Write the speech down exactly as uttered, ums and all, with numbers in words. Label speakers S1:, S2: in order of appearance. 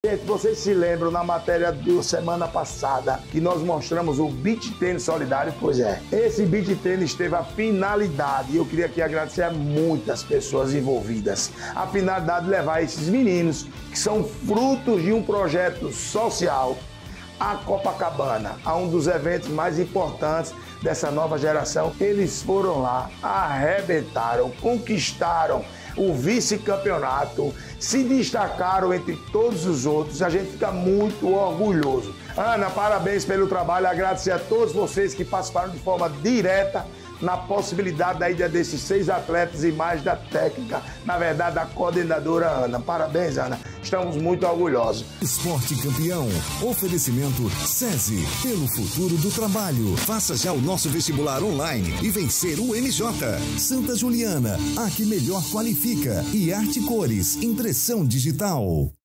S1: Gente, vocês se lembram na matéria da semana passada que nós mostramos o beach tênis solidário? Pois é, esse beach tênis teve a finalidade, e eu queria aqui agradecer a muitas pessoas envolvidas, a finalidade de levar esses meninos, que são frutos de um projeto social, a Copacabana, a um dos eventos mais importantes dessa nova geração. Eles foram lá, arrebentaram, conquistaram o vice-campeonato, se destacaram entre todos os outros. A gente fica muito orgulhoso. Ana, parabéns pelo trabalho, agradecer a todos vocês que participaram de forma direta na possibilidade da ida desses seis atletas e mais da técnica, na verdade, da coordenadora Ana. Parabéns, Ana. Estamos muito orgulhosos.
S2: Esporte Campeão. Oferecimento SESI. Pelo futuro do trabalho. Faça já o nosso vestibular online e vencer o M J. Santa Juliana. A que melhor qualifica. E Arte Cores. Impressão digital.